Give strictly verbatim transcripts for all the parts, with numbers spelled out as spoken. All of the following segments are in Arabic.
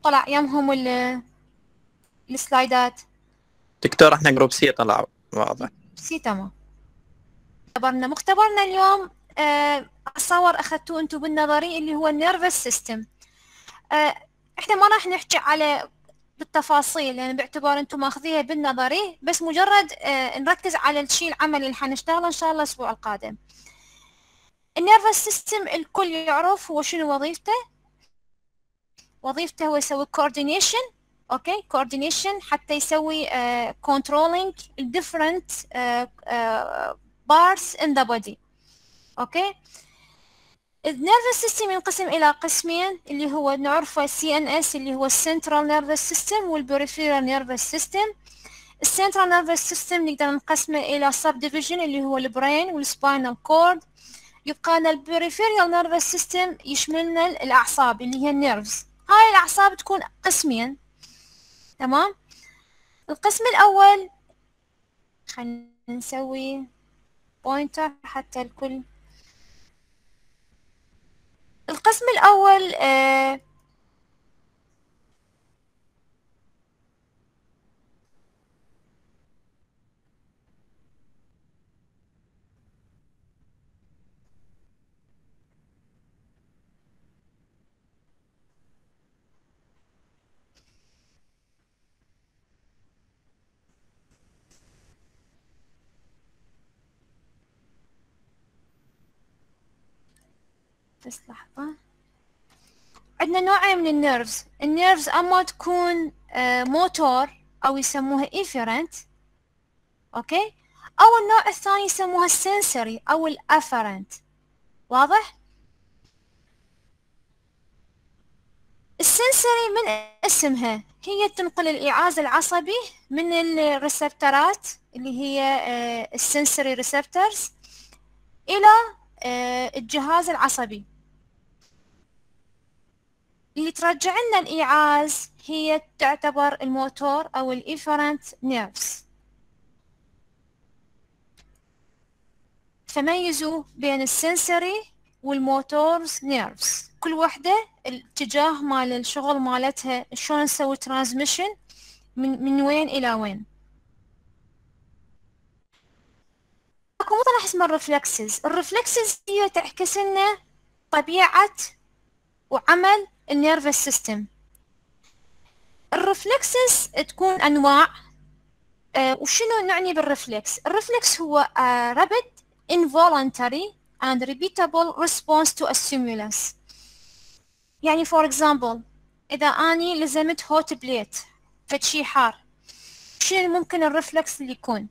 طلع يمهم ال- السلايدات؟ دكتور احنا جروب سي طلع واضح. سي تمام. مختبرنا مختبرنا اليوم آه، اتصور اخذتوه انتم بالنظري اللي هو النيرفس سيستم. آه، احنا ما راح نحكي على بالتفاصيل يعني باعتبار انتم ماخذيها بالنظري، بس مجرد آه، نركز على الشيء العملي اللي حنشتغله ان شاء الله الاسبوع القادم. النيرفس سيستم الكل يعرف هو شنو وظيفته. وظيفته هو يسوي coordination، اوكي coordination حتى يسوي uh, controlling different uh, uh, parts in the body. اوكي. النيرفس سيستم ينقسم الى قسمين اللي هو نعرفه سي ان اس اللي هو السنترال نيرفس سيستم والبريفيرال نيرفس سيستم. السنترال نيرفس سيستم نقدر نقسمه الى سب ديفيجن اللي هو البرين والسباينال كورد. يبقى لنا البريفيرال نيرفس سيستم يشملنا الاعصاب اللي هي النيرفز. هاي الاعصاب تكون قسمين. تمام. القسم الاول خلينا نسوي بوينتر حتى الكل. القسم الاول آه بس لحظة. عندنا نوعين من النيرفز. النيرفز اما تكون آه موتور او يسموها افيرنت، اوكي، او النوع الثاني يسموها السنسوري او الافرنت. واضح؟ السنسوري من اسمها هي تنقل الايعاز العصبي من الريسبترات اللي هي آه السنسوري ريسبترز الى آه الجهاز العصبي. اللي ترجع لنا الإيعاز هي تعتبر الموتور أو الإيفرنت نيرفز. فميزوا بين السنسوري والموتورز نيرفز، كل واحدة الاتجاه مال الشغل مالتها شلون نسوي ترانسميشن من من وين إلى وين. اكو مصطلح اسمه الرفلكسز. الرفلكسز هي تعكس لنا طبيعة وعمل النيرفس سيستم. الرفلكسز تكون انواع. أه وشنو نعني بالرفلكس؟ الرفلكس هو uh, rapid involuntary and repeatable response to a stimulus. يعني for example اذا اني لزمت هوت بليت فشي حار، شنو ممكن الرفلكس اللي يكون؟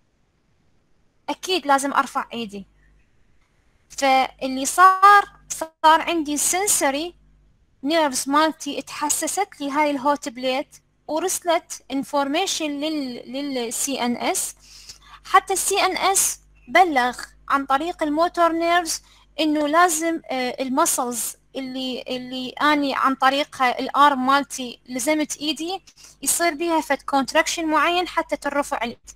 اكيد لازم ارفع ايدي. فاللي صار صار عندي sensory nerves مالتي اتحسست لهاي الهوت بليت ورسلت انفورميشن لل للسي ان اس، حتى السي ان اس بلغ عن طريق الموتور نيرفز انه لازم المسلز اللي اللي اني عن طريقها الارم مالتي لزمت ايدي يصير بيها فد كونتراكشن معين حتى ترفع اليد.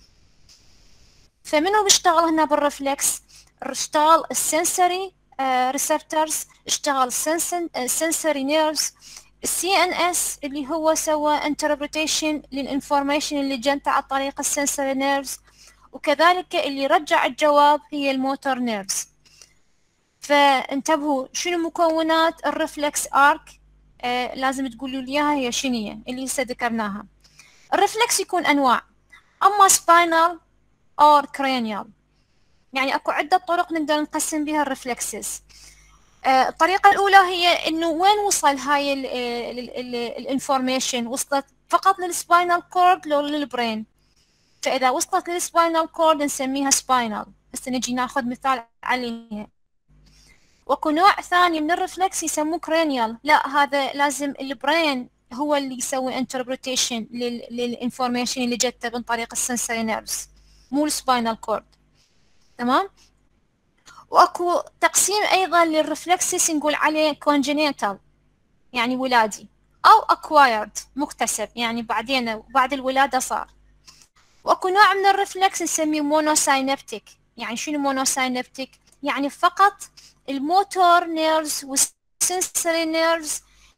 فمنو بيشتغل هنا بالرفلكس؟ اشتغل السنسوري ريسبتورز، اشتغل السنسوري نيرفز. السي ان اس اللي هو سوى انتربريتيشن للانفورميشن اللي جنت عن طريق السنسوري نيرفز، وكذلك اللي رجع الجواب هي الموتور نيرفز. فانتبهوا شنو مكونات الرفلكس ارك. آه لازم تقولوا لي اياها هي شنو هي اللي هسه ذكرناها. الرفلكس يكون انواع، اما سباينال اور كرانيال. يعني اكو عدة طرق نقدر نقسم بها الرفلكسز. آه الطريقة الأولى هي إنه وين وصل هاي الانفورميشن، وصلت فقط للسباينال كورد لو للبرين. فإذا وصلت للسباينال كورد نسميها سباينال. هسه نجي ناخذ مثال عليها. واكو نوع ثاني من الرفلكس يسموه كرانيال، لا هذا لازم البرين هو اللي يسوي انتربريتيشن للانفورميشن اللي جته من طريق السنسوري نيرفز، مو السباينال كورد. تمام. واكو تقسيم ايضا للرفلكسس نقول عليه كونجينيتال يعني ولادي، او اكوايرد مكتسب يعني بعدين بعد الولاده صار. واكو نوع من الرفلكس نسميه مونوساينبتيك. يعني شنو مونوساينبتيك؟ يعني فقط الموتور نيرفز والسنسوري نيرفز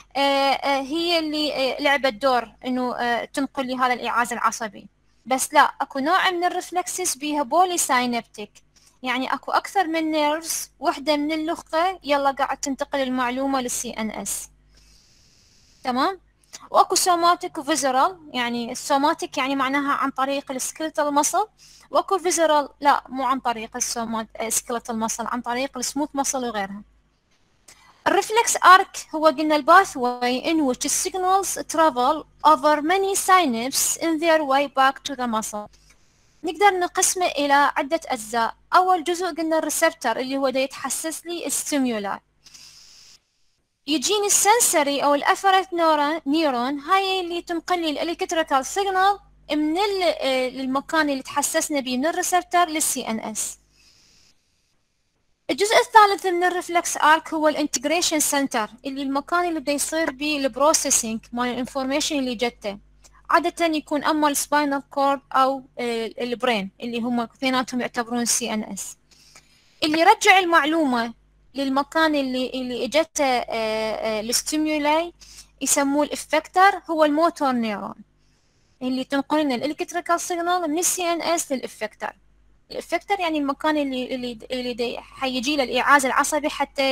هي اللي لعبت دور انه تنقل لي هذا الايعاز العصبي. بس لا، اكو نوع من الرفلكسز بيها بولي ساينبتيك، يعني اكو اكثر من نيرفز، وحده من المخه يلا قاعد تنتقل المعلومه للسي ان اس. تمام. واكو سوماتيك وفيزرال، يعني السوماتيك يعني معناها عن طريق السكيلتال مصل، واكو فيزرال لا مو عن طريق السكيلتال مصل، عن طريق السموث مصل وغيرها. الرفلكس ارك هو قلنا الباث واي in which the signals travel over many synapses in their way back to the muscle. نقدر نقسمه إلى عدة أجزاء. أول جزء قلنا الريسبتر اللي هو دا يتحسس لي الستيمولاي. يجيني السنسري أو الأفرت نورون نيرون، هاي اللي تنقل لي الإلكتريكال سيجنال من المكان اللي تحسسنا به من الريسبتر للسي ان اس. الجزء الثالث من الرفلكس ارك هو الانتجريشن سنتر، اللي المكان اللي بده يصير به البروسيسنج مال الانفورميشن اللي جته. عادة يكون اما السباينال كورد او البرين اللي هم اثنيناتهم يعتبرون سي ان اس. اللي يرجع المعلومة للمكان اللي اللي اجته الستيمولاي يسموه الافكتر، هو الموتور نيرون اللي تنقل لنا الالكتريكال سيجنال من السي ان اس للافكتر. الافكتر يعني المكان اللي اللي اللي حيجي له الايعاز العصبي حتى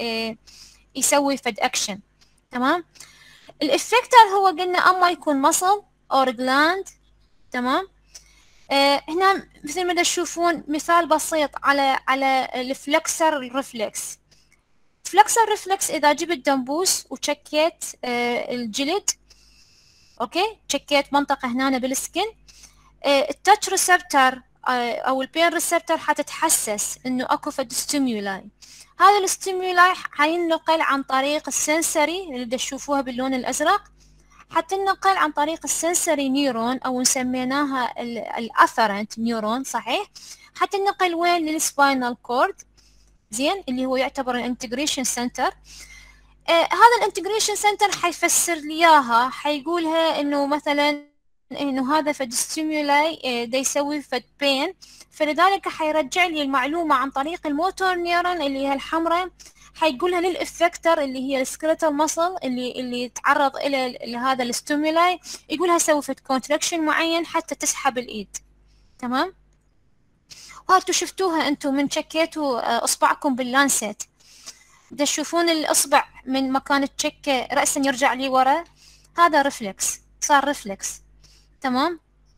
يسوي فد اكشن. تمام. الافكتر هو قلنا اما يكون مصل او جلاند. تمام. آه هنا مثل ما تشوفون مثال بسيط على على الفلكسر الرفلكس. فلكسر ريفلكس اذا جبت دمبوس وشكيت آه الجلد، اوكي، شكيت منطقه هنا بالسكن، آه التاتش ريسبتر او البين ريسبتر حتتحسس انه اكو فد ستيمولاي. هذا الستيمولاي حينقل عن طريق السنسري اللي تشوفوها باللون الازرق، حتنقل عن طريق السنسري نيرون او سميناها الافرنت نيرون، صحيح، حتنقل وين؟ للسباينال كورد، زين، اللي هو يعتبر الانتجريشن سنتر. آه هذا الانتجريشن سنتر حيفسر لي اياها، حيقولها انه مثلا انه هذا فد ستيمولاي دا يسوي فد بين، فلذلك حيرجع لي المعلومه عن طريق الموتور نيرون اللي هي الحمراء، حيقولها للافكتر اللي هي السكليتال ماسل اللي اللي تعرض الى لهذا الستيمولاي، يقولها سوي فد كونتراكشن معين حتى تسحب الايد. تمام. وهاتوا شفتوها انتم من شكيتوا اصبعكم باللانسيت، دا تشوفون الاصبع من مكان التشكه راسا يرجع لي ورا، هذا ريفلكس، صار ريفلكس. تمام.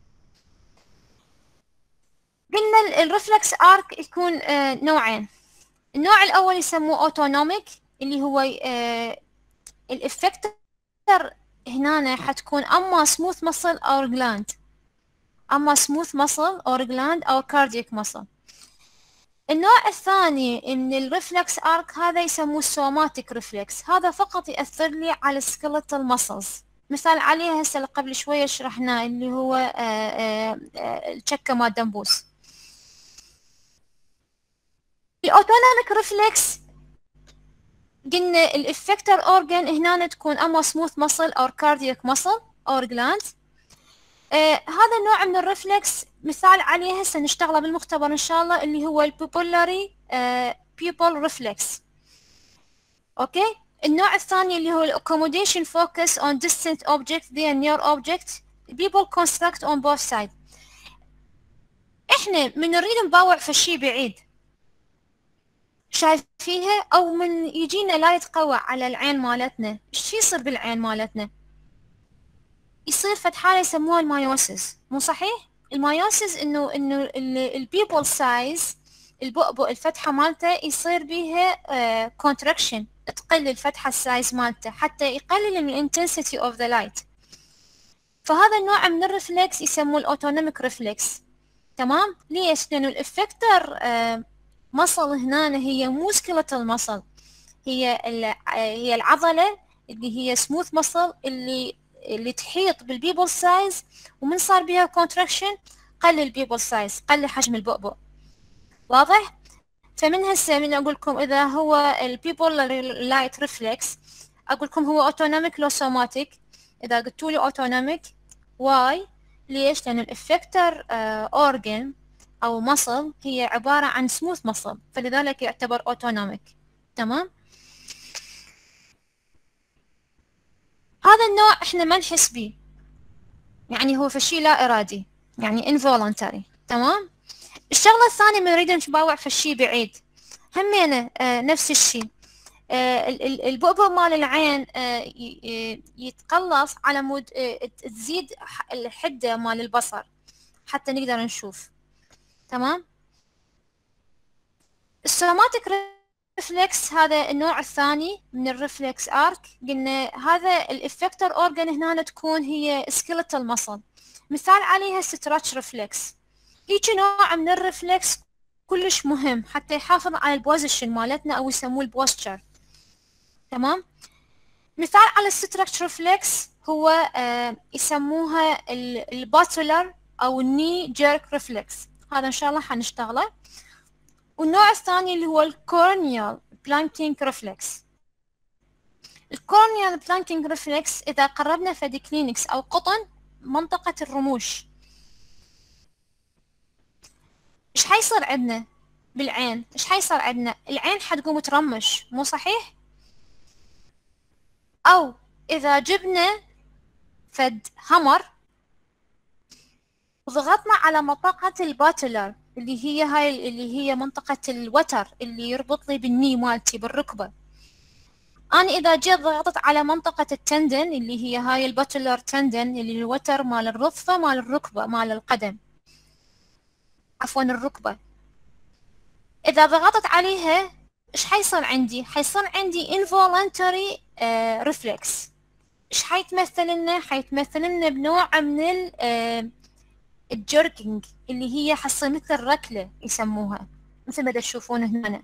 قلنا الرفلكس ارك يكون آه نوعين. النوع الاول يسموه اوتونوميك، اللي هو آه الافكتر هنا حتكون اما سموث ماسل او جلاند، اما سموث ماسل او جلاند او كاردياك ماسل. النوع الثاني من الرفلكس ارك هذا يسموه سوماتيك ريفلكس، هذا فقط ياثر لي على السكيلتال ماسلز. مثال عليه هسه قبل شويه شرحناه اللي هو الشكه مال دمبوس. الاوتونوميك ريفلكس قلنا الافكتر اورجن هنا تكون اما سموث ماسل او كاردياك ماسل او جلاند. آه هذا النوع من الرفلكس مثال عليه هسه نشتغله بالمختبر ان شاء الله، اللي هو البيبولاري بيبول ريفلكس. اوكي. النوع الثاني اللي هو الاكوموديشن فوكس on distant object their near object people construct on both sides. احنا من نريد نباوع في شيء بعيد شايفيها او من يجينا لا يتقوى على العين مالتنا، ايش يصير بالعين مالتنا؟ يصير فد حاله يسموها المايوسيس، مو صحيح؟ المايوسيس انه انه البيبل سايز البؤبؤ الفتحه مالته يصير بيها كونتراكشن، تقل الفتحه السايز مالته حتى يقلل من الانتنسيتي اوف ذا لايت. فهذا النوع من الرفلكس يسموه الاوتونوميك ريفلكس. تمام. ليش؟ لانه الافكتر مصل هنا هي مو سكيلتال مصل، هي هي العضله اللي هي سموث مصل اللي اللي تحيط بالبيبل سايز، ومن صار بها كونتراكشن قل البيبل سايز، قل حجم البؤبؤ. واضح؟ فمن هسه من اقول لكم اذا هو البيبل لايت ريفلكس اقول لكم هو اوتونوميك لو سوماتيك. اذا قلتوا لي اوتونوميك واي، ليش؟ لان الافكتر اورجن او مصل هي عباره عن سموث مصل، فلذلك يعتبر اوتونوميك. تمام. هذا النوع احنا ما نحس به، يعني هو فشي لا ارادي، يعني involuntary. تمام. الشغله الثانيه من نريد نباوع فشي بعيد همينه آه نفس الشيء. آه البؤبؤ مال العين آه يتقلص على مود آه تزيد الحده مال البصر حتى نقدر نشوف. تمام. السوماتيك ريفلكس هذا النوع الثاني من الريفلكس ارك. قلنا هذا الافكتور اورجن هنا تكون هي سكيلتال ماسل، مثال عليها ستراتش ريفلكس. هيك نوع من الريفلكس كلش مهم حتى يحافظ على البوزيشن مالتنا او يسموه البوستشر. تمام. مثال على الستراتش ريفلكس هو آه يسموها الباتولر او الني جيرك ريفلكس، هذا ان شاء الله حنشتغله. والنوع الثاني اللي هو الكورنيال بلانكينج ريفلكس. الكورنيال بلانكينج ريفلكس اذا قربنا فد كلينكس او قطن منطقة الرموش، ايش حيصير عندنا بالعين؟ ايش حيصير عندنا؟ العين حتقوم ترمش، مو صحيح؟ او اذا جبنا فد همر وضغطنا على منطقة الباتلر اللي هي هاي اللي هي منطقة الوتر اللي يربط لي بالني مالتي بالركبة، أنا إذا جيت ضغطت على منطقة التندن اللي هي هاي الباتلر تندن اللي الوتر مال الرضفة مال الركبة مال القدم، عفوا الركبة، إذا ضغطت عليها إيش حيصير عندي؟ حيصير عندي involuntary uh, reflex. إيش حيتمثل لنا؟ حيتمثل لنا بنوع من ال uh, الجركينج اللي هي حصل مثل ركلة يسموها، مثل ما تشوفون هنا.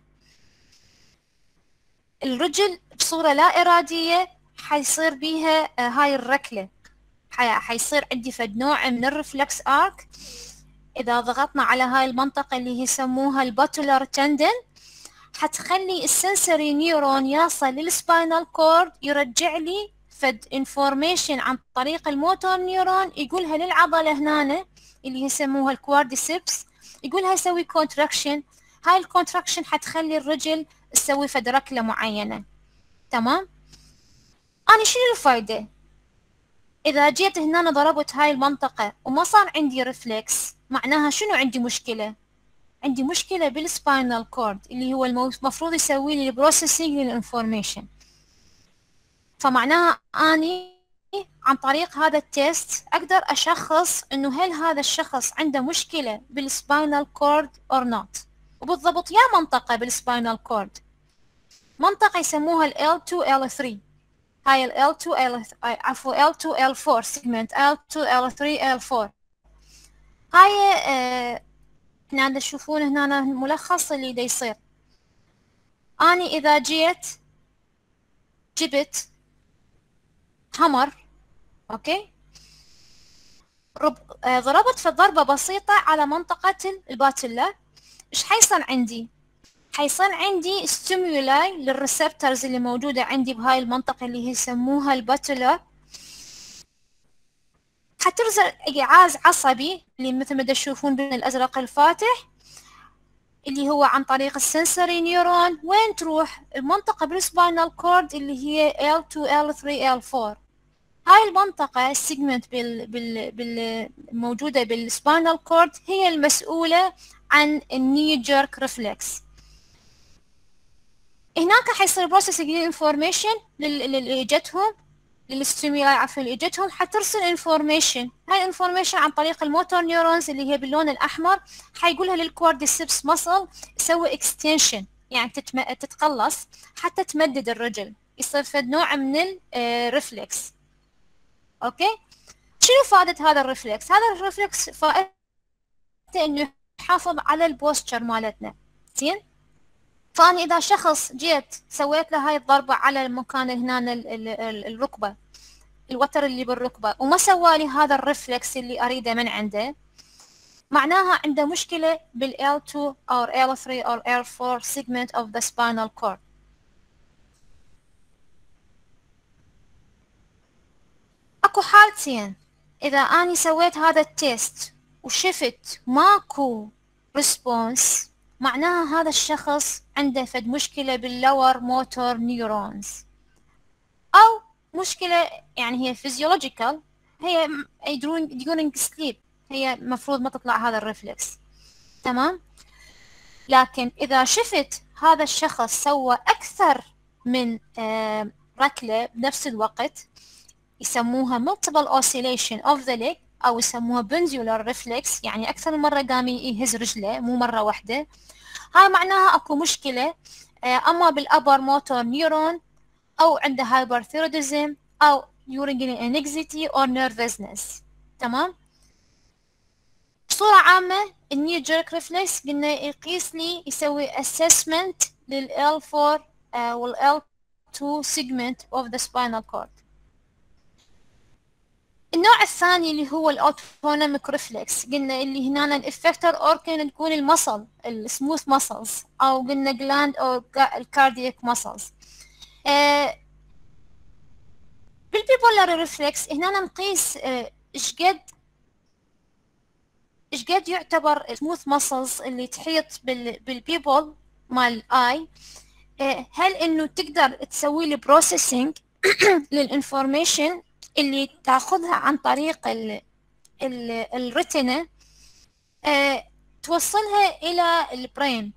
الرجل بصورة لا إرادية حيصير بيها uh, هاي الركلة، حيصير عندي فد نوع من الرفلكس آرك. إذا ضغطنا على هاي المنطقة اللي يسموها الباتولار تندن حتخلي السنسوري نيورون يصل للسباينال كورد يرجع لي فد انفورميشن عن طريق الموتور نيورون يقولها للعضلة هنا اللي يسموها الكوارديسبس، يقولها سوي كونتراكشن. هاي الكونتراكشن حتخلي الرجل تسوي فد ركلة معينة. تمام. أنا شنو الفايدة إذا جيت هنا ضربت هاي المنطقة وما صار عندي ريفلكس؟ معناها شنو عندي مشكلة؟ عندي مشكلة بالسباينال كورد اللي هو المفروض يسوي لي البروسيسنج للانفورميشن. فمعناها أني عن طريق هذا التيست أقدر أشخص إنه هل هذا الشخص عنده مشكلة بالسباينال كورد or not. وبالضبط يا منطقة بالسباينال كورد، منطقة يسموها ال إل تو إل ثري، هاي ال إل تو إل عفوا إل تو إل فور segment إل تو إل ثري إل فور. هاي آه هنا تشوفون هنا الملخص اللي دا يصير. أنا إذا جيت جبت همر أوكي رب... آه ضربت في ضربة بسيطة على منطقة الباتلة، إيش حيصير عندي؟ حيصير عندي ستيمولاي للريسبترز اللي موجودة عندي بهاي المنطقة اللي هي يسموها الباتلة، حترسل إيعاز عصبي اللي مثل ما تشوفون بالأزرق الفاتح اللي هو عن طريق السنسوري نيورون. وين تروح؟ المنطقة بالسباينال كورد اللي هي إل تو إل ثري إل فور. هاي المنطقة السيجمنت بال بال بالموجودة بالسباينال كورد هي المسؤولة عن الني جيرك ريفلكس. هناك حيصير بروسيسنج للانفورميشن اللي اجتهم للستيمولاي عفوا اللي اجتهم، حترسل انفورميشن. هاي الانفورميشن عن طريق الموتور نيورونز اللي هي باللون الاحمر حيقولها للكوارديسبس ماسل سوي اكستنشن، يعني تتم... تتقلص حتى تمدد الرجل، يصير فد نوع من الريفلكس. اوكي، شنو فائدة هذا الريفلكس؟ هذا الريفلكس فائدته انه يحافظ على البوستشر مالتنا. زين، فأنا إذا شخص جيت سويت له هاي الضربة على المكان هنا الركبة الوتر اللي بالركبة وما سوالي هذا الريفلكس اللي أريده من عنده، معناها عنده مشكلة بال إل تو أو إل ثري أو إل فور segment of the spinal cord. أكو حالتين، إذا أنا سويت هذا التيست وشفت ماكو ريسبونس معناها هذا الشخص عنده فد مشكلة باللور موتور نيورونز، أو مشكلة يعني هي فيزيولوجيكال، هي during during sleep هي مفروض ما تطلع هذا الرفلكس. تمام. لكن إذا شفت هذا الشخص سوى أكثر من آه ركلة بنفس الوقت يسموها multiple oscillation of the leg أو يسموها pendular reflex، يعني أكثر من مرة قام يهز رجله مو مرة واحدة، هاي معناها أكو مشكلة آه أما بالأبر موتور نيورون أو عنده hyperthyroidism أو urinary anxiety or nervousness. تمام. بصورة عامة النيو جيرك ريفلكس قلنا يقيس لي يسوي assessment لل إل فور وال إل تو segment of the spinal cord. النوع الثاني اللي هو الاوتونوميك ريفلكس، قلنا اللي هنا الافكتور اوركن تكون المصل السموث ماسلز او قلنا جلاند او الكاردياك ماسلز. آه بالبيبولار ريفلكس هنا نقيس ايش آه قد ايش قد يعتبر سموث ماسلز اللي تحيط بال بالبيبول مال الاي، آه هل انه تقدر تسوي لي بروسيسنج للانفورميشن اللي تاخذها عن طريق ال ال الريتنا آه توصلها الى البرين.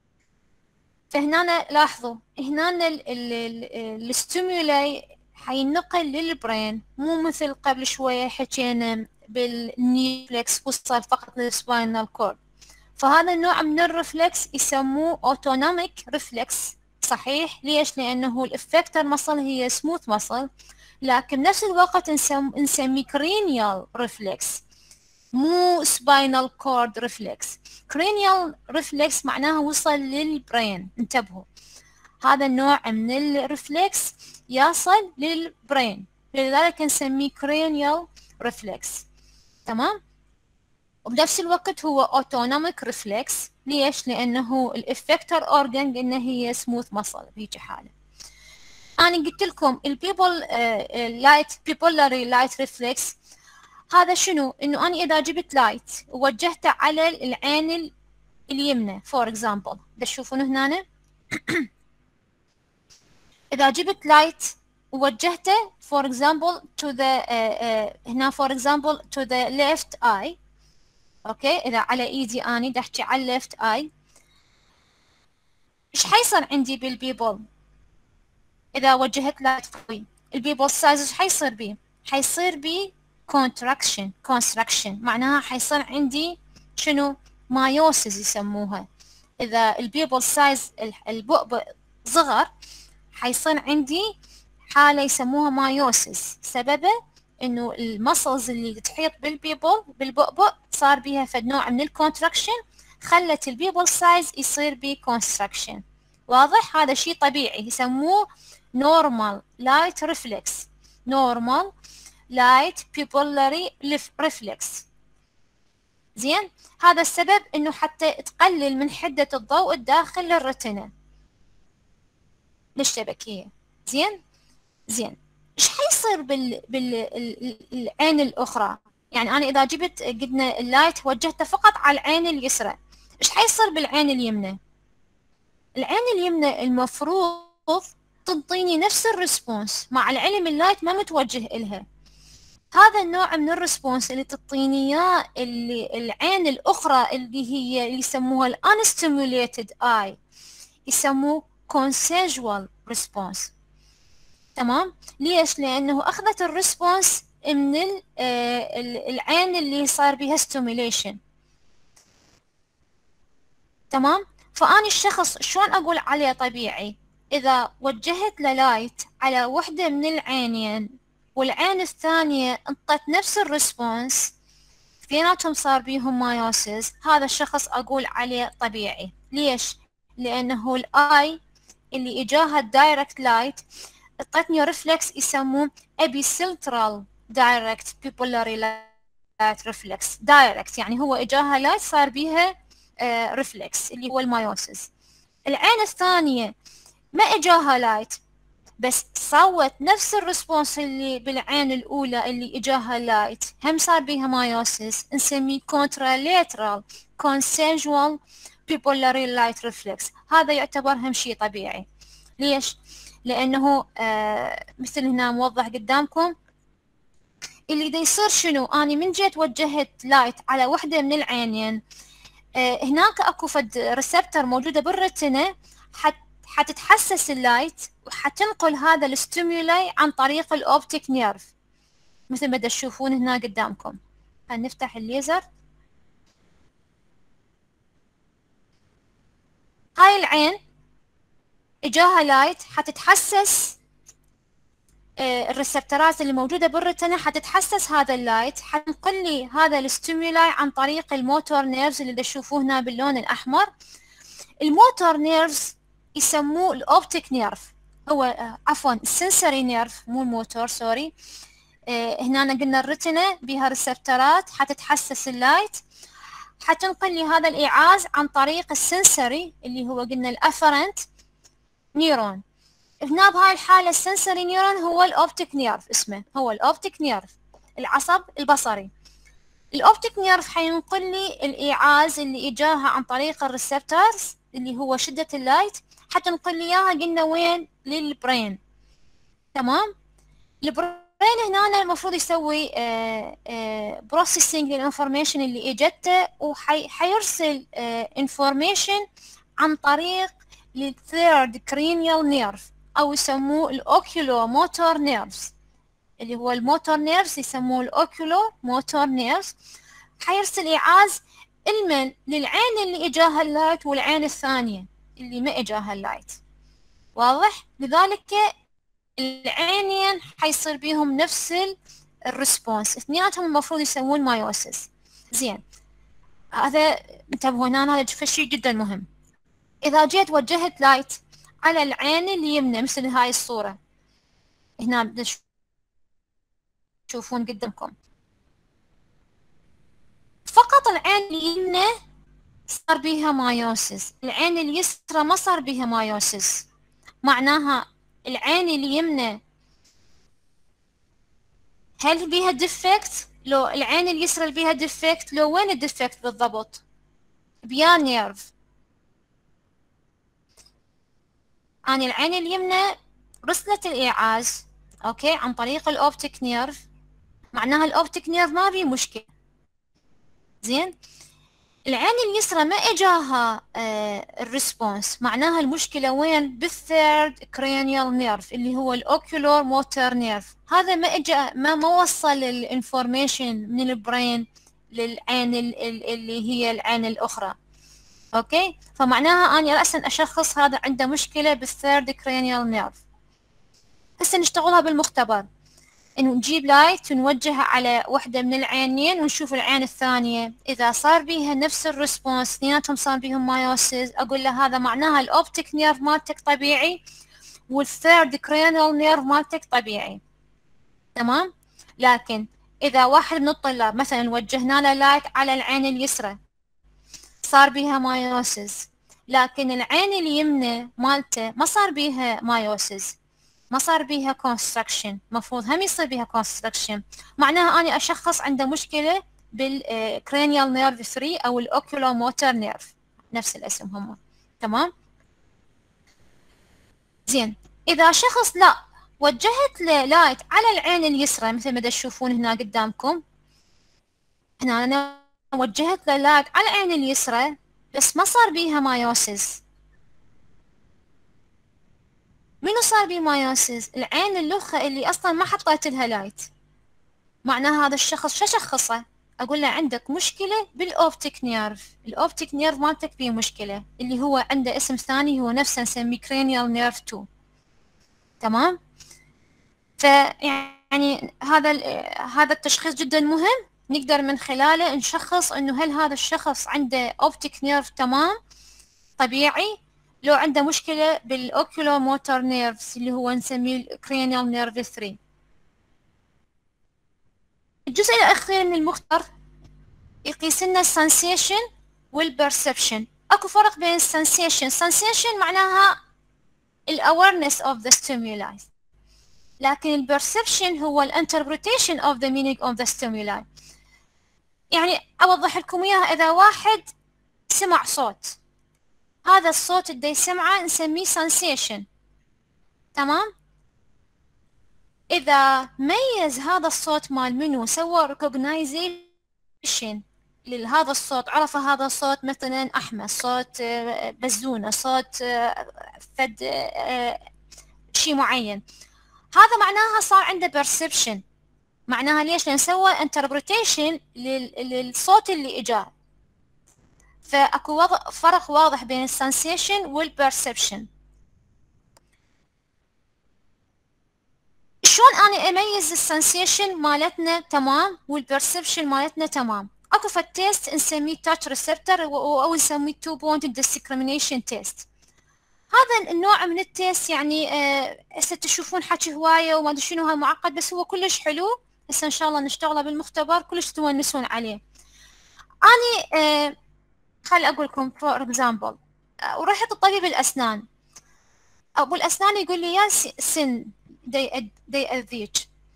فهنا لاحظوا هنا الستيمولاي حينقل للبرين، مو مثل قبل شوية حكينا بالنيوفلكس وصل فقط للسباينال كورد. فهذا النوع من الرفلكس يسموه اوتونوميك ريفلكس. صحيح. ليش؟ لانه الافكتر مصل هي سموث مصل، لكن بنفس الوقت نسم... نسميه cranial reflex مو spinal cord reflex. cranial reflex معناها وصل للبرين. انتبهوا، هذا النوع من الرفلكس يصل للبرين، لذلك نسميه cranial reflex. تمام. وبنفس الوقت هو autonomic reflex. ليش؟ لأنه الافكتر organ قلنا هي smooth muscle بهيك حالة. أنا قلت لكم البيبل لايت بيبولاري لايت ريفلكس هذا شنو؟ إنه أنا إذا جبت لايت ووجهته على العين اليمنى فور إكزامبل، تشوفونه هنا إذا جبت لايت ووجهته فور إكزامبل to the uh, uh, هنا فور إكزامبل to the left eye. أوكي. إذا على إيدي أنا دا أحكي على left eye، إيش حيصير عندي بالبيبل؟ إذا وجهت لايت قوي البيبل سايز إيش حيصير بيه؟ حيصير بيه contraction construction، معناها حيصير عندي شنو؟ مايوسيس يسموها. إذا البيبل سايز البؤبؤ صغر حيصير عندي حالة يسموها مايوسيس، سببه إنه المسلز اللي تحيط بالبيبل بالبؤبؤ صار بيها فد نوع من الكونتراكشن خلت البيبل سايز يصير بيه construction. واضح؟ هذا شيء طبيعي يسموه normal light reflex normal light pupillary reflex. زين. هذا السبب انه حتى تقلل من حدة الضوء الداخل للرتنا للشبكية. زين. زين. ايش حيصير بال بالعين الاخرى؟ يعني انا اذا جبت قلنا اللايت وجهته فقط على العين اليسرى، ايش حيصير بالعين اليمنى؟ العين اليمنى المفروض تنطيني نفس الريسبونس، مع العلم اللايت ما متوجه إلها. هذا النوع من الريسبونس اللي تعطيني اياه اللي العين الاخرى اللي هي اللي يسموها الانستيموليتد اي يسموه consensual response. تمام. ليش؟ لانه اخذت الريسبونس من العين اللي صار بها stimulation. تمام. فاني الشخص شلون اقول عليه طبيعي؟ اذا وجهت له لايت على وحده من العينين والعين الثانية انطت نفس الريسبونس اثنيناتهم صار بيهم مايوسيس، هذا الشخص اقول عليه طبيعي. ليش؟ لانه الاي اللي اجاها الدايركت لايت اعطتني ريفلكس يسموه ابيسلترال دايركت بيبولاري لايت ريفلكس. دايركت يعني هو اجاها لايت صار بيها آه ريفلكس اللي هو المايوسيس. العين الثانية ما اجاها لايت بس صوت نفس الريسبونس اللي بالعين الأولى اللي إجاها لايت، هم صار بيها مايوسيس، نسميه contralateral consensual pupillary light reflex. هذا يعتبر هم شيء طبيعي. ليش؟ لأنه آه مثل هنا موضح قدامكم اللي دا يصير شنو، أنا من جيت وجهت لايت على وحدة من العينين، آه هناك أكو فد ريسبتر موجودة بالرتنة حت حتتحسس اللايت وحتنقل هذا الستيمولاي عن طريق الأوبتيك نيرف مثل ما تشوفون هنا قدامكم. هنفتح الليزر. هاي العين اجاها لايت حتتحسس آه الريسبترات اللي موجودة بالرتنة حتتحسس هذا اللايت، حتنقل لي هذا الستيمولاي عن طريق الموتور نيرفز اللي تشوفوه هنا باللون الأحمر. الموتور نيرفز يسموه الأوبتيك نيرف، هو آه عفوا السنسوري نيرف مو الموتور سوري. آه هنا قلنا الرتنة بها ريسبترات حتتحسس اللايت، حتنقل لي هذا الإيعاز عن طريق السنسوري اللي هو قلنا الأفرنت نيرون. هنا بهاي الحالة السنسوري نيرون هو الأوبتيك نيرف، اسمه هو الأوبتيك نيرف العصب البصري. الأوبتيك نيرف حينقل لي الإيعاز اللي إجاها عن طريق الريسبتورز اللي هو شدة اللايت، حتنقل لي إياها قلنا وين؟ للبرين. تمام؟ البرين هنا المفروض يسوي بروسيسنج للانفورميشن اللي اجته وحيرسل انفورميشن عن طريق الثيرد كرينيال نيرف او يسموه الاوكيولو موتور نيرفز، اللي هو الموتور نيرفز يسموه الاوكيولو موتور نيرفز. حيرسل ايعاز المن للعين اللي اجاها اللايت والعين الثانيه اللي ما اجاها اللايت. واضح؟ لذلك العينين حيصير بيهم نفس الريسبونس، اثنيناتهم المفروض يسوون مايوسيس. زين، هذا انتبهوا هنا، هذا شيء جدا مهم. اذا جيت وجهت لايت على العين اليمنى مثل هاي الصورة هنا تشوفون قدامكم، فقط العين اليمنى صار بيها مايوسيس، العين اليسرى ما صار بيها مايوسيس. معناها العين اليمنى هل بيها ديفكت؟ لو العين اليسرى اللي بيها ديفكت، لو وين الديفكت بالضبط؟ بيا نيرف. أنا العين اليمنى رسلت الإيعاز أوكي عن طريق الأوبتيك نيرف، معناها الأوبتيك نيرف ما بيه مشكلة. زين، العين اليسرى ما اجاها آه الريسبونس، معناها المشكلة وين؟ بالثيرد كرينيال نيرف اللي هو الاوكيولور موتور نيرف. هذا ما اجا ما ما وصل الانفورميشن من البرين للعين اللي هي العين الاخرى. اوكي، فمعناها اني رأسا اشخص هذا عنده مشكلة بالثيرد كرينيال نيرف. هسه نشتغلها بالمختبر، انه نجيب لايت ونوجهها على وحدة من العينين ونشوف العين الثانية اذا صار بيها نفس الريسبونس، اثنيناتهم صار بيهم مايوسيس، اقول له هذا معناها الاوبتيك نيرف مالتك طبيعي والثيرد كرينال نيرف مالتك طبيعي. تمام؟ لكن اذا واحد من الطلاب مثلا وجهنا له لايت على العين اليسرى صار بيها مايوسيس، لكن العين اليمنى مالته ما صار بيها مايوسيس، ما صار بيها كونستراكشن، مفروض هم يصير بيها كونستراكشن، معناها أنا أشخص عنده مشكلة بالكرينيال نيرف ثلاثة أو الأوكيولو موتور نيرف، نفس الاسم هم. تمام؟ زين، إذا شخص لا وجهت له لايت على العين اليسرى مثل ما تشوفون هنا قدامكم، هنا أنا وجهت له لايت على العين اليسرى بس ما صار بيها مايوسيس. منو صار بيه مايوسيس؟ العين اللخة اللي أصلا ما حطيت لها لايت. معناها هذا الشخص شو شخصه؟ أقول له عندك مشكلة بالأوبتيك نيرف، الأوبتيك نيرف مالتك بيه مشكلة اللي هو عنده اسم ثاني هو نفسه نسميه كرينيال نيرف اثنين. تمام؟ فيعني هذا هذا التشخيص جدا مهم، نقدر من خلاله نشخص إنه هل هذا الشخص عنده أوبتيك نيرف تمام طبيعي، لو عنده مشكلة بالأوكيولو موتور نيرفز اللي هو نسميه الكرينيال نيرف ثلاثة. الجزء الأخير من المختبر يقيس لنا السنسيشن والبرسبشن. أكو فرق بين السنسيشن، سنسيشن معناها الأويرنس of the stimuli، لكن البرسبشن هو الانتربريتيشن of the meaning of the stimuli. يعني أوضح لكم إياها، إذا واحد سمع صوت، هذا الصوت اللي يسمعه نسميه sensation. تمام. إذا ميز هذا الصوت مال منو، سوى recognition لهذا الصوت، عرف هذا الصوت مثلا أحمد، صوت بزونة، صوت فد شيء معين، هذا معناها صار عنده perception. معناها ليش؟ لأن سوى interpretation للصوت اللي إجاه. فأكو وضع فرق واضح بين السنسيشن والperception. شلون أنا أميز السنسيشن مالتنا تمام والperception مالتنا تمام؟ أكو فد تيست نسميه touch receptor أو نسميه two point discrimination test. هذا النوع من التيست يعني هسه آه تشوفون حكي هواية وما أدري شنو، هاي معقد بس هو كلش حلو. هسه إن شاء الله نشتغله بالمختبر كلش تونسون عليه. أني آه خلي أقول لكم for example، آه ورحت الطبيب الأسنان، أبو الأسنان يقول لي يا سن دي دي أذيك،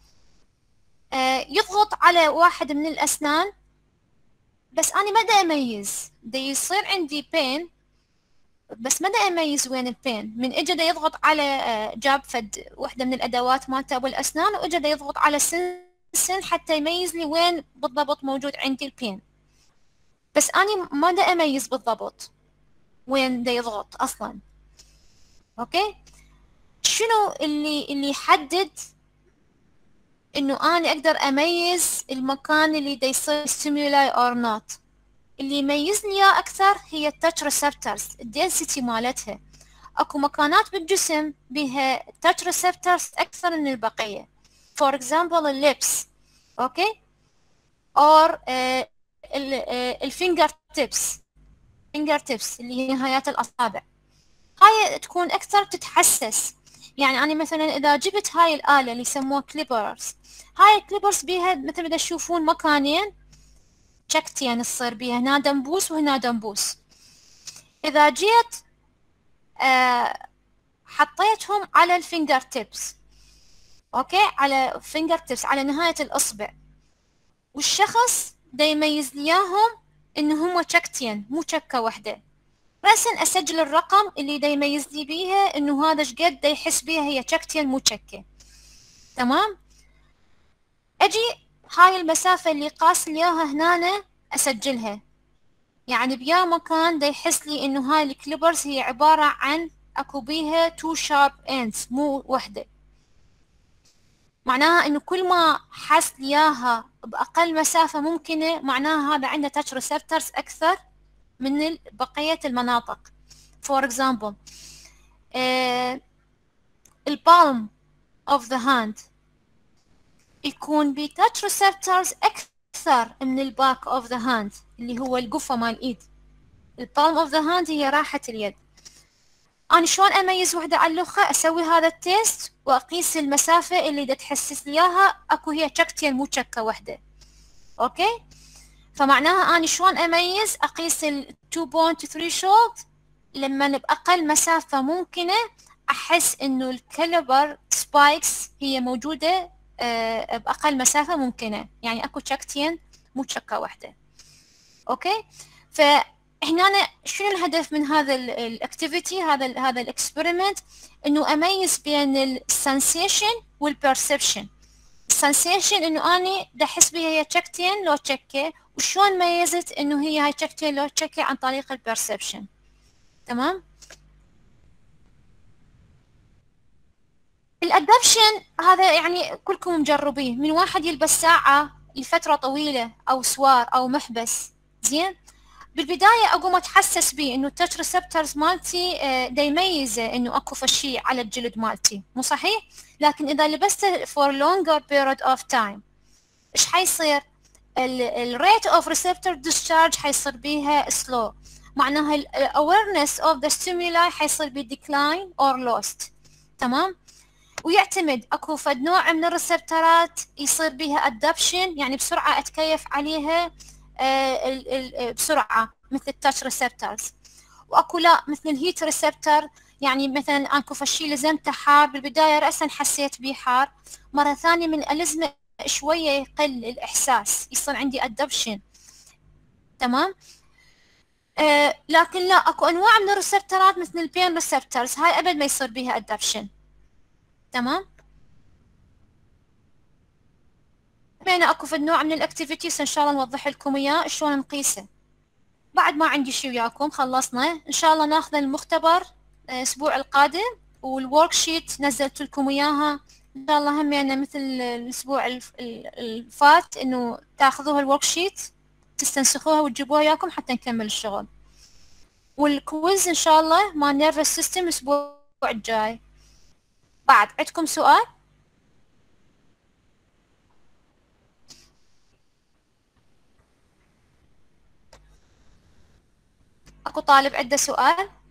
آه يضغط على واحد من الأسنان بس أنا ما دا أميز، دي يصير عندي بين بس ما دا أميز وين البين. من إجا دا يضغط على آه جاب فد وحدة من الأدوات مالته أبو الأسنان وإجا دا يضغط على سن سن حتى يميز لي وين بالضبط موجود عندي البين، بس أنا ما دا أميز بالضبط وين دا يضغط أصلا. أوكي، شنو اللي اللي يحدد إنه أنا أقدر أميز المكان اللي دا يصير stimuli or not؟ اللي يميزني إياه أكثر هي التاتش ريسبتورز، الدنسيتي مالتها. أكو مكانات بالجسم بها تاتش ريسبتورز أكثر من البقية. for example الليبس، أوكي، or الفينجر تيبس، فينجر تيبس اللي هي نهايات الأصابع، هاي تكون أكثر تتحسس. يعني أنا مثلا إذا جبت هاي الآلة اللي يسموها كليبرز، هاي الكليبرز بيها مثل ما تشوفون مكانين شكتين تصير بيها، هنا دنبوس وهنا دنبوس. إذا جيت آه حطيتهم على الفينجر تيبس، أوكي، على فينجر تيبس على نهاية الإصبع، والشخص دا يميز لياهم إنه هم شكتين مو شكة واحدة، رأسا أسجل الرقم اللي دا يميز لي بيها إنه هذا شقد دا يحس بيها هي شكتين مو شكة. تمام، أجي هاي المسافة اللي قاس لي إياها هنا أسجلها، يعني بيا مكان دا يحس لي إنه هاي الكليبرز هي عبارة عن أكو بيها تو شارب إندز مو وحدة. معناها إنه كل ما حس لي إياها بأقل مسافة ممكنة معناها هذا عنده تاتش ريسبتورز أكثر من بقية المناطق. for example uh, البالم of the hand يكون بي touch receptors أكثر من الباك of the hand اللي هو القفة مال الإيد. البالم of the hand هي راحة اليد. أنا شلون أميز وحدة على الأخرى؟ أسوي هذا التيست وأقيس المسافة اللي دا تحسس لي إياها أكو هي شكتين مو شكة واحدة. أوكي، فمعناها أنا شلون أميز؟ أقيس ال two point threshold لما بأقل مسافة ممكنة أحس إنه الكاليبر سبايكس هي موجودة أه بأقل مسافة ممكنة، يعني أكو شكتين مو شكة واحدة. أوكي، فهنا شنو الهدف من هذا الأكتيفيتي، هذا ال هذا الإكسبيرمنت؟ إنه أميز بين السنسيشن والبرسبشن. السنسيشن إنه أنا دا أحس بها هي شكتين لو شكة، وشلون ميزت إنه هي هاي شكتين لو شكة عن طريق البرسبشن. تمام. الادابشن هذا يعني كلكم مجربيه، من واحد يلبس ساعة لفترة طويلة أو سوار أو محبس، زين، بالبداية أقوم أتحسس بيه إنه التاتش ريسبتورز مالتي دا يميزه إنه أكو فشي على الجلد مالتي، مو صحيح؟ لكن إذا لبسته for longer period of time إيش حيصير؟ ال rate of receptor discharge حيصير بيها slow، معناها ال awareness of the stimuli حيصير بي decline or lost. تمام؟ ويعتمد اكو فد نوع من الريسبتورات يصير بيها ادابشن، يعني بسرعه اتكيف عليها آه ال ال بسرعه مثل التاتش ريسبتورز، واكو لا مثل الهيت ريسبتور، يعني مثلا اكو فشي لزمته حار بالبدايه راسا حسيت بيه حار، مره ثانيه من الازمه شويه يقل الاحساس، يصير عندي ادابشن. تمام. آه لكن لا اكو انواع من الريسبتورات مثل البين ريسبتورز هاي ابد ما يصير بيها ادابشن. تمام. بين اكو فد نوع من الاكتيفيتيز ان شاء الله نوضح لكم اياه شلون نقيسه. بعد ما عندي شي وياكم خلصنا، ان شاء الله ناخذ المختبر الاسبوع القادم، والورك شيت نزلت لكم اياها ان شاء الله هم يعني مثل الاسبوع الفات، انه تاخذوها الورك شيت تستنسخوها وتجيبوها وياكم حتى نكمل الشغل. والكويز ان شاء الله مال نيرفس سيستم الاسبوع الجاي. بعد عندكم سؤال؟ اكو طالب عنده سؤال؟